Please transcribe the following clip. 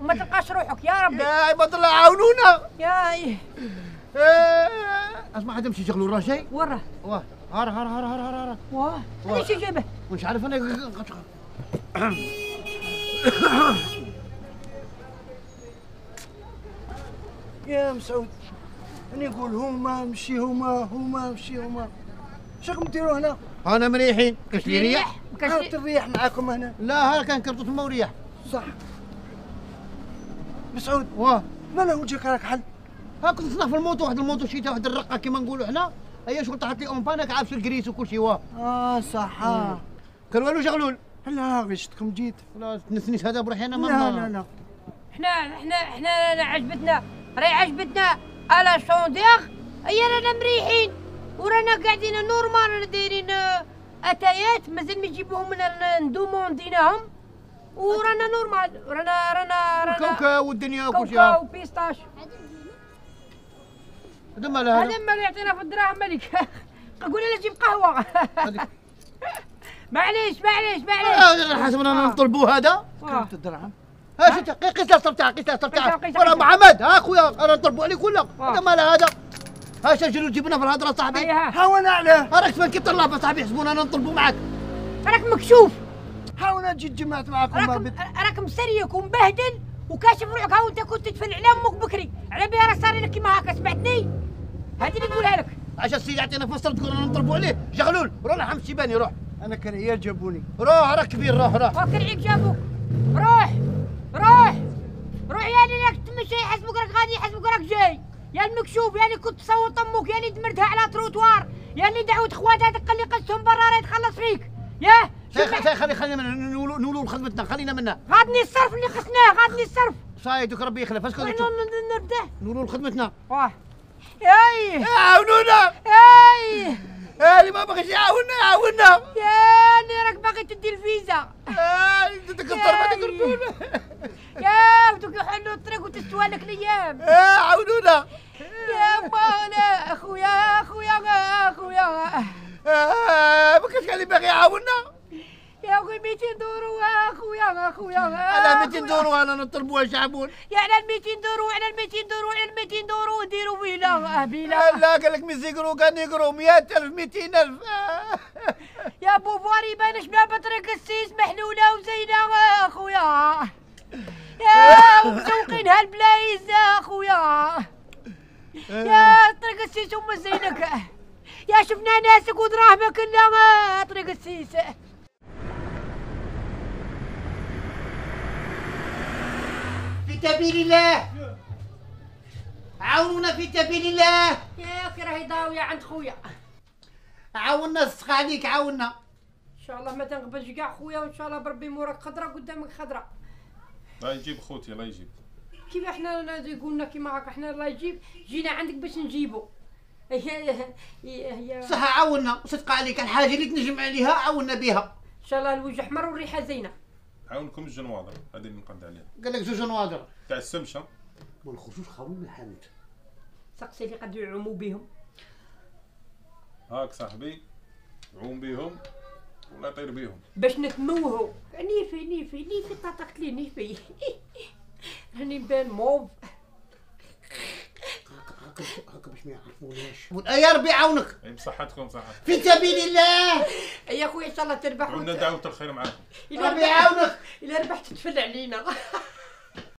وما تلقاش روحك يا ربي. يا بطل عاونونا. ياي اسمع هذا مشي شغلوا راه وراه. واه هار واه هذا شي جابه. مش عارف انا. يا مسعود انا نقول هما مشي هما مشي هما. شكون ديروا هنا؟ انا مريحين كاش لي ريح. كانت الريح معاكم هنا؟ لا ها كان كرطوس ما وريح. صح. مسعود واه مالا وجهك راك حل؟ ها كنت نصنع في الموتو، واحد الموتو شيته واحد الرقه كيما نقولوا حنا. هي شغل طاحت لي اونبانك عارف الكريس وكل شيء. واه صح. كان والو شغلون. لا غشتكم جيت. لا تنسنيش هذا بروحي انا. لا احنا عجبتنا راهي عجبتنا على شونديغ. هي رانا مريحين ورانا قاعدين نورمال دايرين اتايات مازال ما يجيبوهم لنا ندومونديناهم ورانا نورمال. رانا كاوكاو والدنيا وكل شيء. كاوكاو بيستاش. هذا ماله هذا ما يعطينا في الدراهم ملك. قول له جيب قهوه. معليش حسب انا نطلبوا هذا. كانت الدرهم. ها شتي قيس تاع ورا محمد. ها خويا انا نطلبوا عليك ولا هذا ماله هذا. ها سجلوا جبنا في الهضره صاحبي. هاونا عليه. راك تبان كي طلاب صاحبي يحسبونا انا نطلبوا معاك. راك مكشوف. هاونا جيت جمعت معاكم. راك مسريك ومبهدل وكاشف روحك. هاو انت كنت تدفن على امك بكري على بها راه صار لك كيما هكا. سمعتني؟ هذه اللي نقولها لك. عشان السيد يعطينا فصل تقول انا نطلبوا عليه. جغلول روح لحم الشيباني روح. انا كان عيال جابوني. روح راك كبير روح. كرعيك جابوك. روح يا اللي راك تمشي يحسبوك راك غادي يحسبوك راك جاي. يا المكشوف يا اللي كنت تصوت امك يا اللي دمرتها على تروتوار يا اللي دعوت خواتها هذاك اللي قصتهم برا راه يتخلص فيك. ياه خلينا نولوا خدمتنا. خلينا منها. غادني الصرف اللي قصناه غادني الصرف. صايدك ربي يخلف. اسكت نرده نولوا خدمتنا. واه ياي عاونونا. ياي اللي ما بغيش يعاوننا. يا اللي راك باغي تدي الفيزا. انت تكثر ما تقربون. يا بدوك يحلوا الطريق وتستوى لك الايام. عاونونا يا مولا اخويا ما كاش قال لي باغي يعاوننا. يا اخوي 200 دورو اخويا. على 200 دورو انا نطلبوها شعبون. يا على 200 دورو على 200 دورو ديروا فيلا بيلا. لا قال لك ميزيكرو كان يقرو 100,000 200,000. يا بوفاري بانش بلا بطريق السيس محلوله وزينه اخويا. يا مسوقين هالبلايز اخويا. يا طريق السيس هم زينك. يا شفنا ناسك ودراهمك الا طريق السيس. في سبيل الله عاونونا في سبيل الله. يا اخي راهي ضاويه عند خويا. عاوننا السخ عليك عاوننا. ان شاء الله ما تنغبش كاع خويا وان شاء الله بربي مورك خضره قدامك خضره. لا يجيب خوتي لا يجيب. كيف احنا قلنا كيما هكا احنا الله يجيب جينا عندك باش نجيبو. هي صح عاوننا صدق عليك. الحاجه اللي تنجم عليها عاوننا بها. ان شاء الله الوجه احمر والريحه زينه. عاونكم الجنواضر هذه اللي نقد عليها. قال لك زوج نواظر تاع السمشه ما نخرجوش خاوي من الحانوت. سقسي اللي قد يعوموا بهم. هاك صاحبي عوم بيهم ولا طير بيهم باش نتموهوا. نيفي طاطقت لي نيفي. راني نبان موف. هاكا باش ما يعرفوناش. يا ربي يعاونك. اي بصحتكم صحتكم في سبيل الله. يا خويا ان شاء الله تربح. عندنا دعوه الخير معاكم. ربي يعاونك. الا ربحت تدفل علينا.